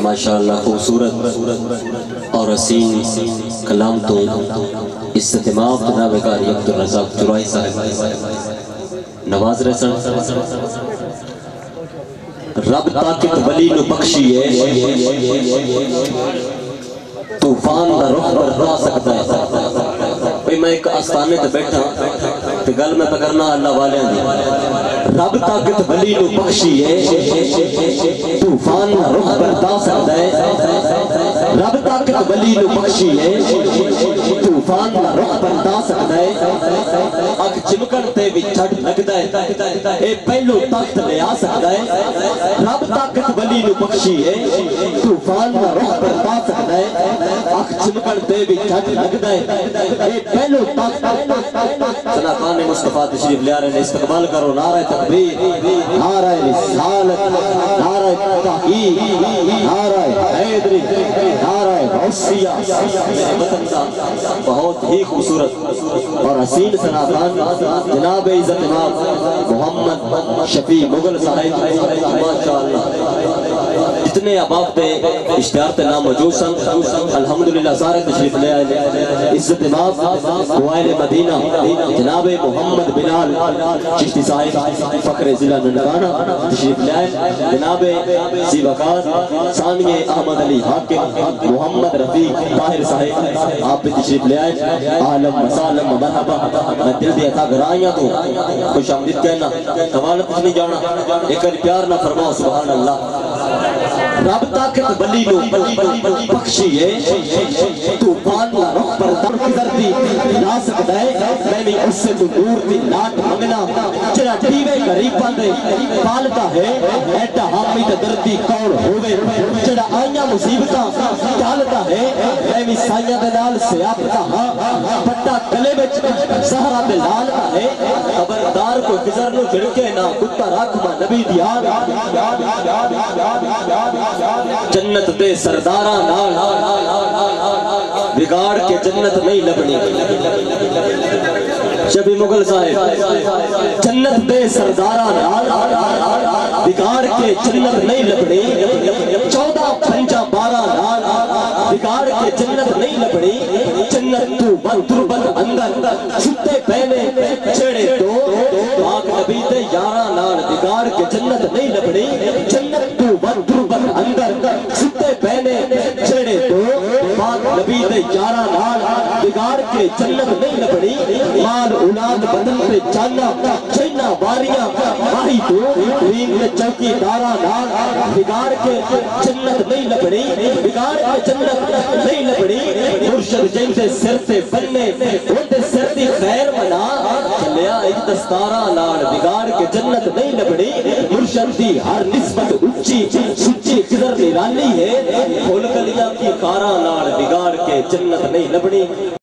ماشاءاللہ خوبصورت اور حسین کلام تو استتمام جناب قاری عبدالرزاق جرائی صاحب نواز رسن رب طاقت ولی نو بخشی ہے طوفان دا رخ بردا سکتا ہے. میں ایک آستانے تے بیٹھا تے گل میں پکرنا اللہ والے دی رب طاقت ولی نو بخشی ہے طوفان دا رخ بردا سکتا ہے. رب طاقت ولی نو بخشی ہے طوفان دا رخ بردا سکتا ہے. اگ چمکن تے بھی چھڑ لگدا ہے اے پہلو تخت لے آ سکتا ہے. رب طاقت ولی نو بخشی ہے طوفان دا رخ بردا سکتا ہے. اگ چمکن تے بھی چھڑ لگدا ہے اے پہلو تخت. سناخان مصطفیٰ تشریف لے آ رہے ہیں. استقبال کرو. نعرہ تکبیر، نعرہ رسالت، نعرہ تحقیق، نعرہ حیدری، نعرہ غوثیہ. میرے وطن کا بہت ہی خوبصورت اور حسین سناخان جناب عزت امام محمد شفیع مغل صاحب ماشاءاللہ جتنے احباب پہ اشتہار تے نام موجود سن الحمدللہ سارے تشریف لے آئے. عزت امام قوائل مدینہ جناب محمد بلال چشتی صاحب فخر ضلع ننکانہ تشریف لے آئے. جناب ذی وقار ثانیہ احمد علی حاکم محمد رفیق طاہر صاحب آپ بھی تشریف لے آئے. عالم مسالم مرحبا. میں دل دی عطا گرائیاں تو خوش آمدید کہنا حوالت نہیں جانا ایک پیار نہ فرماؤ سبحان اللہ. رب طاقت ولی نو بخشی ہے طوفان دا رخ پر در گزرتی لا سکتا ہے. میں بھی اس سے تو دور دی ناٹ منگنا جڑا دیوے غریباں دے پالتا ہے ایڈا حامد دردی کون ہوئے جڑا آئیاں مصیبتاں ٹالتا ہے. میں بھی سائیاں دے نال سیاپتا ہاں پٹا گلے وچ زہرا دے لال ہے. خبردار کو گزر نو جھڑکے نہ کتا راکھما نبی دی آن جنت دے سرداراں نال بگاڑ کے جنت نہیں لبنی. شفیع مغل صاحب جنت دے سرداراں نال بگاڑ کے جنت نہیں لبنی. 14 پنجا 12 نال بگاڑ کے جنت نہیں لبنی. جنت تو بند تربت اندر چھتے پہنے چھڑے دو پاک نبی دے یاراں نال بگاڑ کے جنت نہیں لبنی. جنت تو بند تربت اندر چھتے پہنے چھڑے دو پاک نبی دے یاراں نال بگاڑ کے جنت نہیں لبنی. مال اولاد بدن پہ جانا چینا واریاں ماہی تو رین کے چوکی داراں نال بگاڑ کے جنت نہیں لبنی. بگاڑ کے جنت نہیں لبنی. مرشد جن سے سر سے بننے ان دے سر دی خیر منا چلیا ایک دستاراں نال بگاڑ کے جنت نہیں لبنی. مرشد دی ہر نسبت اچھی سچی قدر نرانی ہے. کھول کلیاں کی کاراں نال بگاڑ کے جنت نہیں لبنی.